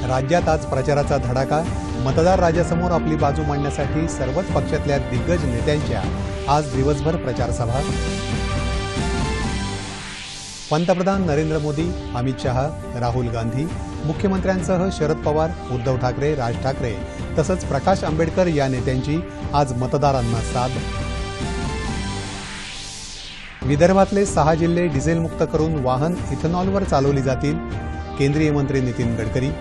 राज्यात आज प्रचाराचा धडाका। मतदार राजासमोर आपली बाजू मांडण्यासाठी सर्वच पक्षातल्या दिग्गज नेत्यांच्या आज दिवसभर प्रचार सभा। पंतप्रधान नरेंद्र मोदी, अमित शहा, राहुल गांधी, मुख्यमंत्र्यांसह शरद पवार, उद्धव ठाकरे, राज ठाकरे तसंच प्रकाश आंबेडकर या नेत्यांची आज मतदारांना साद। विदर्भातले 6 जिल्हे डिझेलमुक्त करून वाहन इथेनॉलवर चालवली जातील, केंद्रीय मंत्री नितीन गडकरी।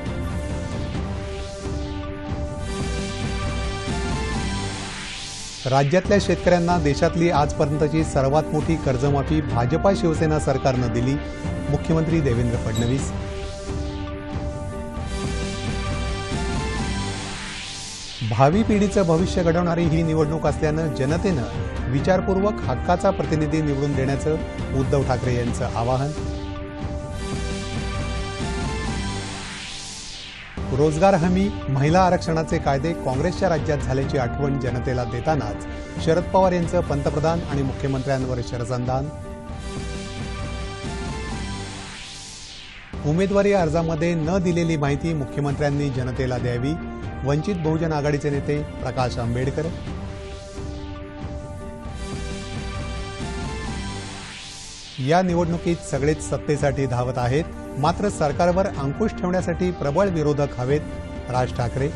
राज्यातल्या शेतकऱ्यांना देशातली आजपर्यंतची सर्वात मोठी कर्जमाफी भाजपा शिवसेना सरकारनं दिली, मुख्यमंत्री देवेंद्र फडणवीस। भावी पिढीचं भविष्य घडवणारी ही निवडणूक असल्यानं जनतेनं विचारपूर्वक हक्काचा प्रतिनिधी निवडून देण्याचं उद्धव ठाकरे यांचं आवाहन। रोजगार हमी, महिला आरक्षणाचे कायदे काँग्रेसच्या राज्यात झाल्याची आठवण जनतेला देतानाच शरद पवार यांचं पंतप्रधान आणि मुख्यमंत्र्यांवर शरसंधान। उमेदवारी अर्जामध्ये न दिलेली माहिती मुख्यमंत्र्यांनी जनतेला द्यावी, वंचित बहुजन आघाडीचे नेते प्रकाश आंबेडकर। या निवडणुकीत सगळेच सत्तेसाठी धावत आहेत, मात्र सरकारवर अंकुश ठेवण्यासाठी प्रबळ विरोधक हवेत, राज ठाकरे।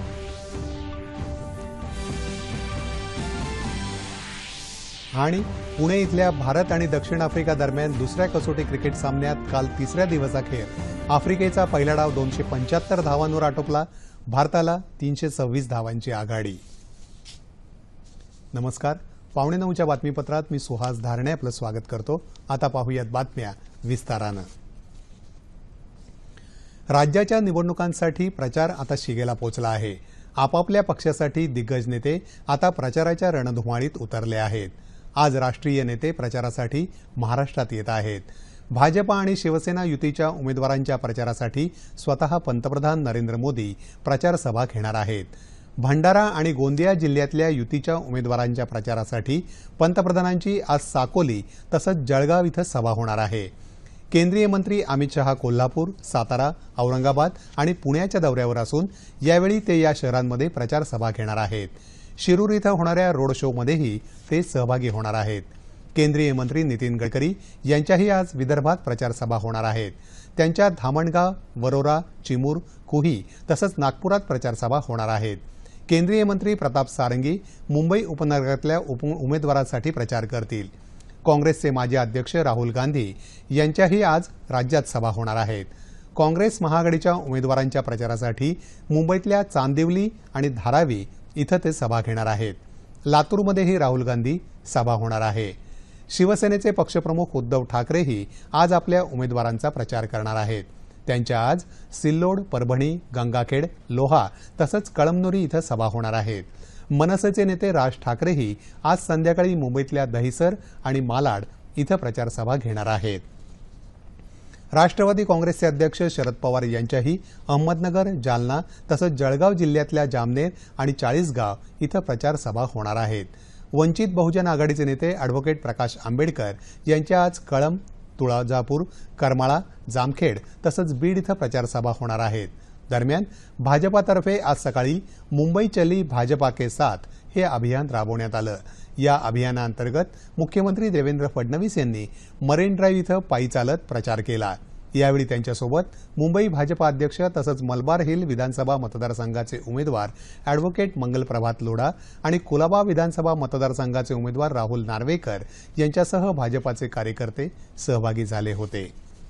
आणि पुणे इथल्या भारत आणि दक्षिण आफ्रिका दरम्यान दुसऱ्या कसोटी क्रिकेट सामन्यात काल तिसऱ्या दिवसाअखेर आफ्रिकेचा पहिला डाव 275 धावांवर आटोपला, भारताला 326 धावांची आघाडी। नमस्कार, 9:15च्या बातमीपत्रात मी सुहास धारणे आपलं स्वागत करतो। आता पाहूयात बातम्या विस्तारानं। राज्याच्या निवडणुकांसाठी प्रचार आता शिगेला पोहोचला आहे। आपापल्या पक्षासाठी दिग्गज नेते आता प्रचाराच्या रणधुमाळीत उतरले आहेत। आज राष्ट्रीय नेते प्रचारासाठी महाराष्ट्रात येत आहेत। भाजपा आणि शिवसेना युतीच्या उमेदवारांच्या प्रचारासाठी स्वतः पंतप्रधान नरेंद्र मोदी प्रचार सभा घेणार आहेत। भंडारा आणि गोंदिया जिल्ह्यातल्या युतीच्या उमेदवारांच्या प्रचारासाठी पंतप्रधानांची आज साकोली तसंच जळगाव इथं सभा होणार आहे। केंद्रीय मंत्री अमित शहा कोल्हापूर, सातारा, औरंगाबाद आणि पुण्याच्या दौऱ्यावर असून यावेळी ते या शहरांमध्ये प्रचार सभा घेणार आहेत। शिरूर इथं होणाऱ्या रोड शोमध्येही ते सहभागी होणार आहेत। केंद्रीय मंत्री नितीन गडकरी यांच्याही आज विदर्भात प्रचार सभा होणार आहेत। त्यांच्या धामणगाव, वरोरा, चिमूर, कुही तसंच नागपुरात प्रचार सभा होणार आहेत। केंद्रीय मंत्री प्रताप सारंगी मुंबई उपनगरातल्या उमेदवारांसाठी प्रचार करतील। काँग्रेसचे माजी अध्यक्ष राहुल गांधी यांच्याही आज राज्यात सभा होणार आहेत। काँग्रेस महाआघाडीच्या उमेदवारांच्या प्रचारासाठी मुंबईतल्या चांदिवली आणि धारावी इथं ते सभा घेणार आहेत। लातूरमध्येही राहुल गांधी सभा होणार आहे। शिवसेनेचे पक्षप्रमुख उद्धव ठाकरेही आज आपल्या उमेदवारांचा प्रचार करणार आहेत। त्यांच्या आज सिल्लोड, परभणी, गंगाखेड, लोहा तसंच कळमनुरी इथं सभा होणार आहेत। मनसेचे नेते राज ठाकरेही आज संध्याकाळी मुंबईतल्या दहिसर आणि मालाड इथं प्रचार सभा घेणार आहेत। राष्ट्रवादी काँग्रेसचे अध्यक्ष शरद पवार यांच्याही अहमदनगर, जालना तसंच जळगाव जिल्ह्यातल्या जामनेर आणि चाळीसगाव इथं प्रचार सभा होणार आहेत। वंचित बहुजन आघाडीचे नेते अॅडव्होकेट प्रकाश आंबेडकर यांच्या आज कळंब, तुळजापूर, करमाळा, जामखेड तसंच बीड इथं प्रचार सभा होणार आहेत। दरम्यान भाजपातर्फे आज सकाळी मुंबई चली भाजपा के साथ हे अभियान राबवण्यात आलं। या अभियानाअंतर्गत मुख्यमंत्री देवेंद्र फडणवीस यांनी मरीन ड्राईव्ह इथं पायी चालत प्रचार केला। यावेळी त्यांच्यासोबत मुंबई भाजपा अध्यक्ष तसंच मलबार हिल विधानसभा मतदारसंघाचे उमेदवार अॅडव्होकेट मंगलप्रभात लोढा आणि कुलाबा विधानसभा मतदारसंघाचे उमेदवार राहुल नार्वेकर यांच्यासह भाजपाचे कार्यकर्ते सहभागी झाले होते।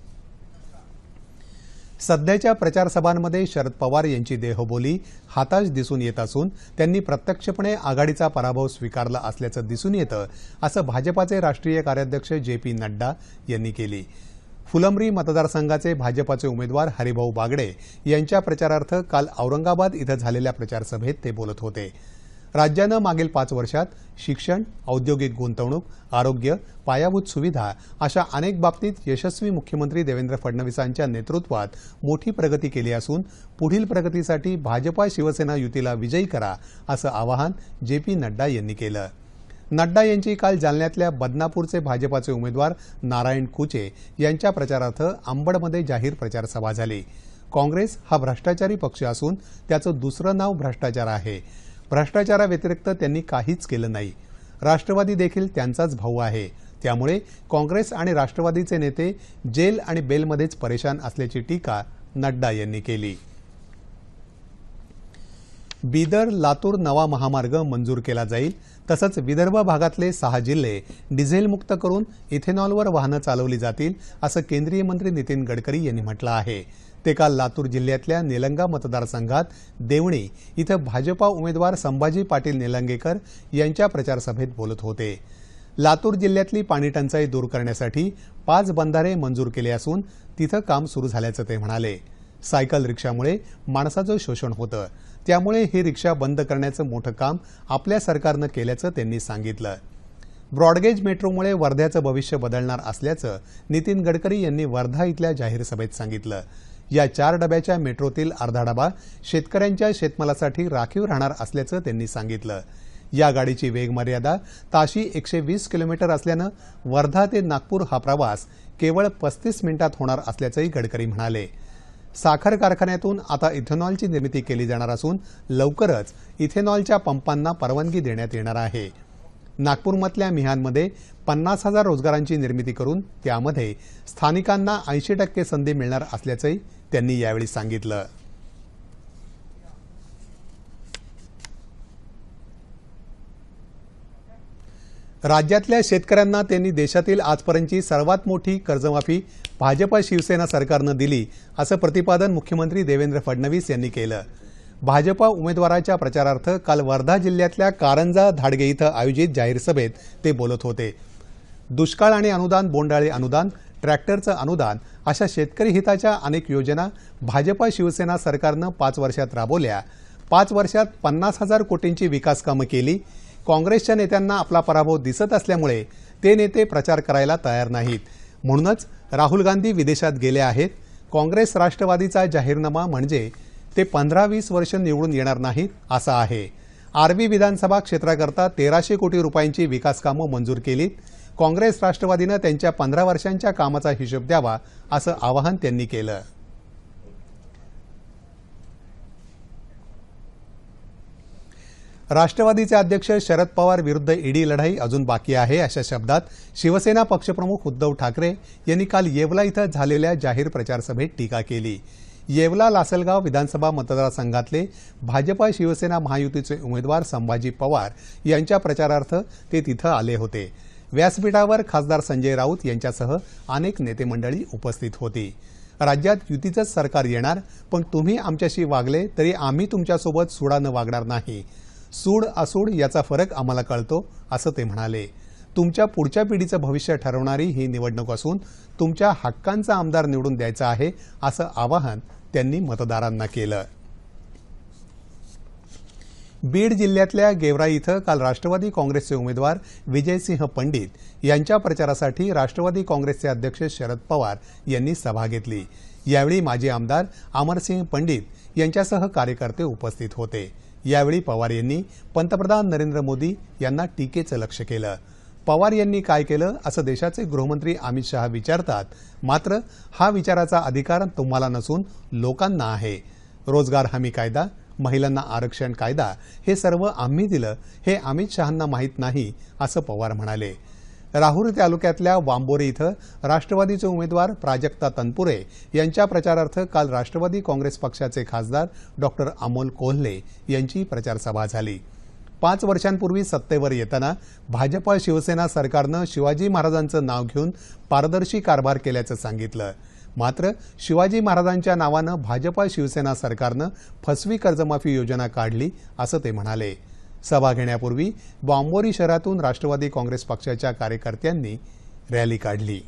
सध्याच्या प्रचार सभांमध्ये शरद पवार यांची देहबोली हताश दिसून येत असून त्यांनी प्रत्यक्षपणे आघाडीचा पराभव स्वीकारला असल्याचं दिसून येतं, असं भाजपाचे राष्ट्रीय कार्याध्यक्ष जे.पी. नड्डा यांनी केली। फुलंब्री मतदारसंघाचे भाजपाचे उमेदवार हरिभाऊ बागडे यांच्या प्रचारार्थ काल औरंगाबाद इथं झालेल्या प्रचारसभेत ते बोलत होते। राज्यानं मागील 5 वर्षात शिक्षण, औद्योगिक गुंतवणूक, आरोग्य, पायाभूत सुविधा अशा अनेक बाबतीत यशस्वी मुख्यमंत्री देवेंद्र फडणवीसांच्या नेतृत्वात मोठी प्रगती केली असून पुढील प्रगतीसाठी भाजपा शिवसेना युतीला विजयी करा असं आवाहन जे.पी. नड्डा यांनी केलं। नड्डा यांची काल जालन्यातल्या बदनापूरचे भाजपाचे उमेदवार नारायण कुचे यांच्या प्रचारार्थ अंबडमध्ये जाहीर प्रचार सभा झाली। काँग्रेस हा भ्रष्टाचारी पक्ष असून त्याचं दुसरं नाव भ्रष्टाचार आहे. भ्रष्टाचाराव्यतिरिक्त त्यांनी काहीच केलं नाही. राष्ट्रवादी देखील त्यांचाच भाऊ आहे. त्यामुळे काँग्रेस आणि राष्ट्रवादीचे नेते जेल आणि बेलमध्येच परेशान असल्याची टीका नड्डा यांनी केली. बिदर लातूर नवा महामार्ग मंजूर केला जाईल. तसंच विदर्भ भागातले 6 जिल्हे डिझेलमुक्त करून इथेनॉलवर वाहनं चालवली जातील असं केंद्रीय मंत्री नितीन गडकरी यांनी म्हटलं आहे. ते काल लातूर जिल्ह्यातल्या निलंगा मतदारसंघात देवणी इथं भाजपा उमेदवार संभाजी पाटील निलंगेकर यांच्या प्रचारसभेत बोलत होते. लातूर जिल्ह्यातली पाणीटंचाई दूर करण्यासाठी 5 बंधारे मंजूर केले असून तिथं काम सुरू झाल्याचं ते म्हणाले. सायकल रिक्षामुळे माणसाचं शोषण होतं. त्यामुळे ही रिक्षा बंद करण्याचं मोठं काम आपल्या सरकारनं केल्याचं त्यांनी सांगितलं. ब्रॉडगेज मेट्रोमुळे वर्ध्याचं भविष्य बदलणार असल्याचं नितीन गडकरी यांनी वर्धा इथल्या जाहीर सभेत सांगितलं. या 4 डब्याच्या मेट्रोतील अर्धा डबा शेतकऱ्यांच्या शेतमालासाठी राखीव राहणार असल्याचं त्यांनी सांगितलं. या गाडीची वेगमर्यादा ताशी 120 किलोमीटर असल्यानं वर्धा ते नागपूर हा प्रवास केवळ 35 मिनिटात होणार असल्याचंही गडकरी म्हणाले. साखर कारखान्यातून आता इथेनॉलची निर्मिती केली जाणार असून लवकरच इथेनॉलच्या पंपांना परवानगी देण्यात येणार आहे. नागपूरमधल्या मिहानमध्ये 50,000 रोजगारांची निर्मिती करून त्यामध्ये स्थानिकांना 80% संधी मिळणार असल्याचंही त्यांनी यावेळी सांगितलं. राज्यातल्या शेतकऱ्यांना त्यांनी देशातील आजपर्यंतची सर्वात मोठी कर्जमाफी भाजपा शिवसेना सरकारनं दिली असं प्रतिपादन मुख्यमंत्री देवेंद्र फडणवीस यांनी केलं. भाजपा उमेदवाराच्या प्रचारार्थ काल वर्धा जिल्ह्यातल्या कारंजा धाडगे इथं आयोजित जाहीर सभेत ते बोलत होते. दुष्काळ आणि अनुदान, बोंडाळे अनुदान, ट्रॅक्टरचं अनुदान अशा शेतकरी हिताच्या अनेक योजना भाजपा शिवसेना सरकारनं 5 वर्षात राबवल्या. 5 वर्षात 50,000 कोटींची विकास कामं केली. काँग्रेसच्या नेत्यांना आपला पराभव दिसत असल्यामुळे ते नेते प्रचार करायला तयार नाहीत. म्हणूनच राहुल गांधी विदेशात गेले आहेत. काँग्रेस राष्ट्रवादीचा जाहीरनामा म्हणजे ते 15-20 वर्ष निवडून येणार नाहीत असं आहे. आर्वी विधानसभा क्षेत्राकरता 1300 कोटी रुपयांची विकास कामं मंजूर केलीत. काँग्रेस राष्ट्रवादीनं त्यांच्या 15 वर्षांच्या कामाचा हिशोब द्यावा असं आवाहन त्यांनी केलं. राष्ट्रवादीचे अध्यक्ष शरद पवार विरुद्ध ईडी लढाई अजून बाकी आहे अशा शब्दात शिवसेना पक्षप्रमुख उद्धव ठाकरे यांनी काल येवला इथं झालेल्या जाहीर प्रचारसभेत टीका केली. येवला लासलगाव विधानसभा मतदारसंघातले भाजपा शिवसेना महायुतीचे उमेदवार संभाजी पवार यांच्या प्रचारार्थ ते तिथं आले होते. व्यासपीठावर खासदार संजय राऊत यांच्यासह अनेक नेते मंडळी उपस्थित होती. राज्यात युतीचंच सरकार येणार, पण तुम्ही आमच्याशी वागले तरी आम्ही तुमच्यासोबत सुडानं वागणार नाही. सूड असूड याचा फरक आम्हाला कळतो असं ते म्हणाले. तुमच्या पुढच्या पिढीचं भविष्य ठरवणारी ही निवडणूक असून तुमच्या हक्कांचा आमदार निवडून द्यायचा आहे असं आवाहन त्यांनी मतदारांना केलं. बीड जिल्ह्यातल्या गेवराई इथं काल राष्ट्रवादी काँग्रेसचे उमेदवार विजयसिंह पंडित यांच्या प्रचारासाठी राष्ट्रवादी काँग्रेसचे अध्यक्ष शरद पवार यांनी सभा घेतली. यावेळी माजी आमदार अमरसिंह पंडित यांच्यासह कार्यकर्ते उपस्थित होते. यावेळी पवार यांनी पंतप्रधान नरेंद्र मोदी यांना टीकेचं लक्ष्य केलं. पवार यांनी काय केलं असं देशाचे गृहमंत्री अमित शहा विचारतात. मात्र हा विचाराचा अधिकार तुम्हाला नसून लोकांना आहे. रोजगार हमी कायदा, महिलांना आरक्षण कायदा हे सर्व आम्ही दिलं हे अमित शहांना माहीत नाही असं पवार म्हणाले. राहुरी तालुक्यातल्या वांबोरे इथं राष्ट्रवादीचे उमेदवार प्राजक्ता तनपुरे यांच्या प्रचारार्थ काल राष्ट्रवादी काँग्रेस पक्षाचे खासदार डॉक्टर अमोल कोल्हे यांची प्रचारसभा झाली. 5 वर्षांपूर्वी सत्तेवर येताना भाजपा शिवसेना सरकारनं शिवाजी महाराजांचं नाव घेऊन पारदर्शी कारभार केल्याचं सांगितलं. मात्र शिवाजी महाराजांच्या नावानं भाजपा शिवसेना सरकारनं फसवी कर्जमाफी योजना काढली असं ते म्हणाले. सभा घेण्यापूर्वी वांबोरी शहरातून राष्ट्रवादी काँग्रेस पक्षाच्या कार्यकर्त्यांनी रॅली काढली.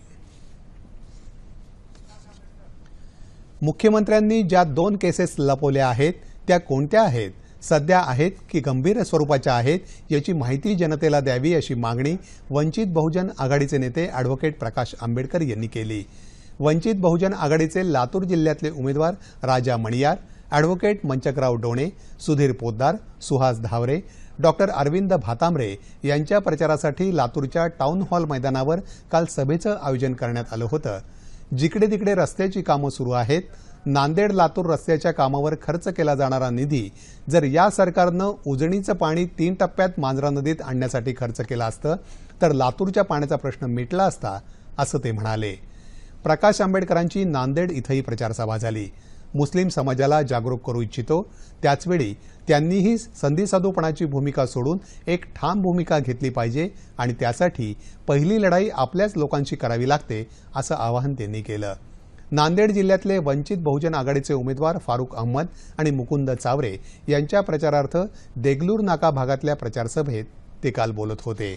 मुख्यमंत्र्यांनी ज्या 2 केसेस लपवल्या आहेत त्या कोणत्या आहेत, सध्या आहेत की गंभीर स्वरूपाच्या आहेत याची माहिती जनतेला द्यावी अशी मागणी वंचित बहुजन आघाडीचे नेते ॲडव्होकेट प्रकाश आंबेडकर यांनी केली. वंचित बहुजन आघाडीचे लातूर जिल्ह्यातले उमेदवार राजा मणियार, ॲडव्होकेट मंचकराव डोणे, सुधीर पोद्दार, सुहास धावरे, डॉक्टर अरविंद भातांब्रे यांच्या प्रचारासाठी लातूरच्या टाउन हॉल मैदानावर काल सभेचं आयोजन करण्यात आलं होतं. जिकडे तिकडे रस्त्याची कामं सुरू आहेत, नांदेड लातूर रस्त्याच्या कामावर खर्च केला जाणारा निधी जर या सरकारनं उजनीचं पाणी 3 टप्प्यात मांजरा नदीत आणण्यासाठी खर्च केला असतं तर लातूरच्या पाण्याचा प्रश्न मिटला असता, असं ते म्हणाले. प्रकाश आंबेडकरांची नांदेड इथंही प्रचारसभा झाली. मुस्लिम समाजाला जागरूक करू इच्छितो, त्याचवेळी त्यांनीही संधिसाधूपणाची भूमिका सोडून एक ठाम भूमिका घेतली पाहिजे आणि त्यासाठी पहिली लढाई आपल्याच लोकांशी करावी लागते, असं आवाहन त्यांनी केलं. नांदेड जिल्ह्यातले वंचित बहुजन आघाडीचे उमेदवार फारुक अहमद आणि मुकुंद चावरे यांच्या प्रचारार्थ देगलूर नाका भागातल्या प्रचारसभेत ते काल बोलत होते.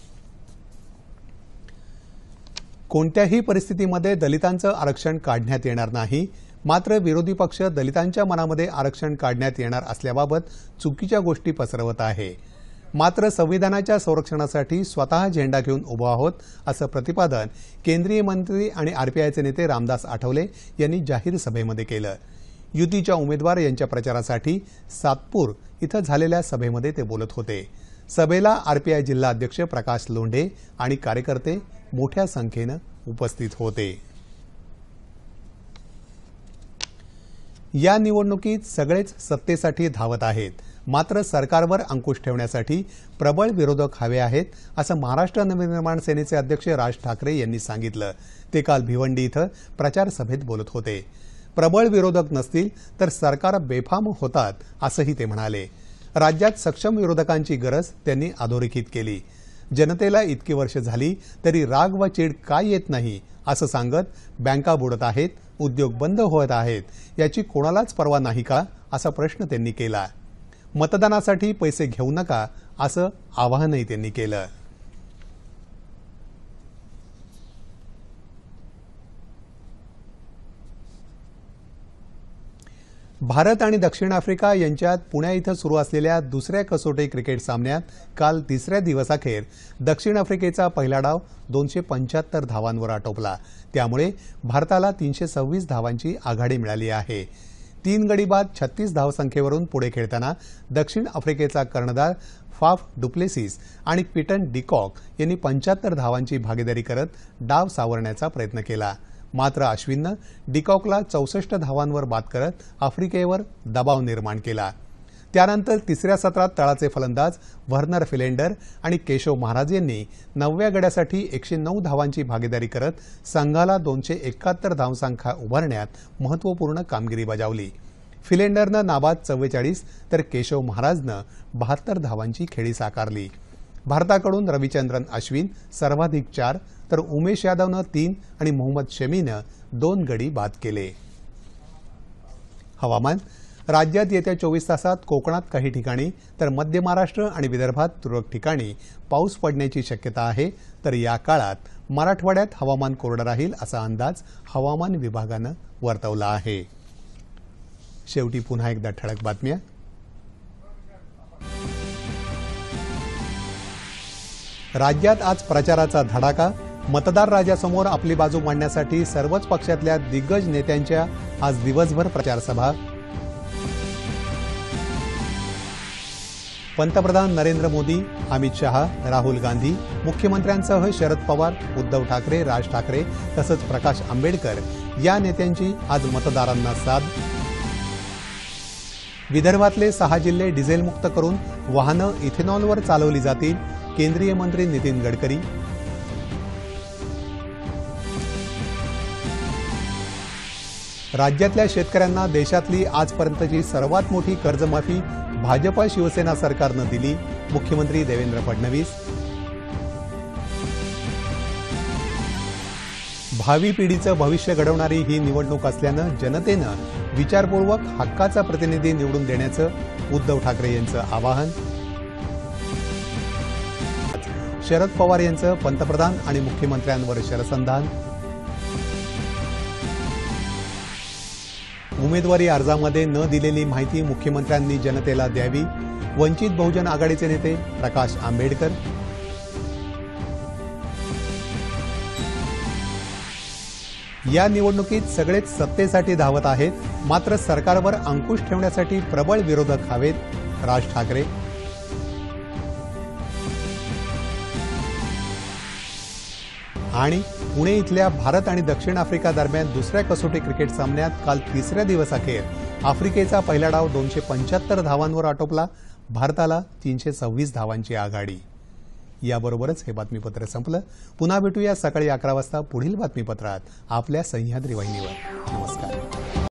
कोणत्याही परिस्थितीमध्ये दलितांचं आरक्षण काढण्यात येणार नाही. मात्र विरोधी पक्ष दलितांच्या मनामध्ये आरक्षण काढण्यात येणार असल्याबाबत चुकीच्या गोष्टी पसरवत आहे. मात्र संविधानाच्या संरक्षणासाठी स्वतः झेंडा घेऊन उभं आहोत, असं प्रतिपादन केंद्रीय मंत्री आणि आरपीआयचे नेते रामदास आठवले यांनी जाहीर सभेमध्ये केलं. युतीच्या उमेदवार यांच्या प्रचारासाठी सातपूर इथं झालेल्या सभेमध्ये ते बोलत होते. सभेला आरपीआय जिल्हा अध्यक्ष प्रकाश लोंढे आणि कार्यकर्ते मोठ्या संख्येनं उपस्थित होते. या निवडणुकीत सगळेच सत्तेसाठी धावत आहेत. मात्र सरकारवर अंकुश ठेवण्यासाठी प्रबळ विरोधक हवे आहेत, असं महाराष्ट्र नवनिर्माण सेनेचे अध्यक्ष राज ठाकरे यांनी सांगितलं. ते काल भिवंडी इथं प्रचार सभेत बोलत होते. प्रबळ विरोधक नसतील तर सरकार बेफाम होतात, असंही ते म्हणाले. राज्यात सक्षम विरोधकांची गरज त्यांनी अधोरेखित केली. जनतेला इतकी वर्ष झाली तरी राग व चीड काय येत नाही, असं सांगत बँका बुडत आहेत, उद्योग बंद होत आहेत, याची कोणालाच पर्वा नाही का, असा प्रश्न त्यांनी केला. मतदानासाठी पैसे घेऊ नका, असं आवाहनही त्यांनी केलं. भारत आणि दक्षिण आफ्रिका यांच्यात पुणे इथं सुरू असलेल्या दुसऱ्या कसोटी क्रिकेट सामन्यात काल तिसऱ्या दिवसाखेर दक्षिण आफ्रिकेचा पहिला डाव 275 धावांवर आटोपला. त्यामुळे भारताला 326 धावांची आघाडी मिळाली आहे. 3 गडी बाद 36 धावसंख्येवरून पुढे खेळताना दक्षिण आफ्रिकेचा कर्णधार फाफ डुप्लेसिस आणि पीटन डिकॉक यांनी 75 धावांची भागीदारी करत डाव सावरण्याचा प्रयत्न केला. मात्र अश्विननं डिकॉकला 64 धावांवर बाद करत आफ्रिकेवर दबाव निर्माण केला. त्यानंतर तिसऱ्या सत्रात तळाचे फलंदाज व्हर्नर फिलेंडर आणि केशव महाराज यांनी 9व्या गड्यासाठी 109 धावांची भागीदारी करत संघाला 271 धावसंख्या उभारण्यात महत्त्वपूर्ण कामगिरी बजावली. फिलेंडरनं नाबाद 44 तर केशव महाराजनं 72 धावांची खेळी साकारली. भारताकडून रविचंद्रन अश्विन सर्वाधिक 4 तर उमेश यादवनं 3 आणि मोहम्मद शमीनं 2 गडी बाद केले. हवामान. राज्यात येत्या 24 तासात कोकणात काही ठिकाणी तर मध्य महाराष्ट्र आणि विदर्भात तुरळक ठिकाणी पाऊस पडण्याची शक्यता आहे. तर या काळात मराठवाड्यात हवामान कोरडं राहील, असा अंदाज हवामान विभागानं वर्तवला आहे. शेवटी पुन्हा एकदा ठळक बातम्या. राज्यात आज प्रचाराचा धडाका. मतदार राजासमोर आपली बाजू मांडण्यासाठी सर्वच पक्षातल्या दिग्गज नेत्यांच्या आज दिवसभर प्रचारसभा. पंतप्रधान नरेंद्र मोदी, अमित शहा, राहुल गांधी, मुख्यमंत्र्यांसह शरद पवार, उद्धव ठाकरे, राज ठाकरे तसंच प्रकाश आंबेडकर या नेत्यांची आज मतदारांना साद. विदर्भातले 6 जिल्हे डिझेलमुक्त करून वाहनं इथेनॉलवर चालवली जातील. केंद्रीय मंत्री नितीन गडकरी. राज्यातल्या शेतकऱ्यांना देशातली आजपर्यंतची सर्वात मोठी कर्जमाफी भाजपा शिवसेना सरकारनं दिली. मुख्यमंत्री देवेंद्र फडणवीस. भावी पिढीचं भविष्य घडवणारी ही निवडणूक असल्यानं जनतेनं विचारपूर्वक हक्काचा प्रतिनिधी निवडून देण्याचं उद्धव ठाकरे यांचं आवाहन. शरद पवार यांचं पंतप्रधान आणि मुख्यमंत्र्यांवर शरसंधान. उमेदवारी अर्जामध्ये न दिलेली माहिती मुख्यमंत्र्यांनी जनतेला द्यावी. वंचित बहुजन आघाडीचे नेते प्रकाश आंबेडकर. या निवडणुकीत सगळेच सत्तेसाठी धावत आहेत. मात्र सरकारवर अंकुश ठेवण्यासाठी प्रबळ विरोधक हवेत. राज ठाकरे. आणि पुणे इथल्या भारत आणि दक्षिण आफ्रिका दरम्यान दुसऱ्या कसोटी क्रिकेट सामन्यात काल तिसऱ्या दिवसाअखेर आफ्रिकेचा पहिला डाव 275 धावांवर आटोपला. भारताला 326 धावांची आघाडी. याबरोबरच हे बातमीपत्र संपलं. पुन्हा भेटूया सकाळी 11 वाजता पुढील बातमीपत्रात आपल्या सह्याद्री वाहिनीवर. नमस्कार.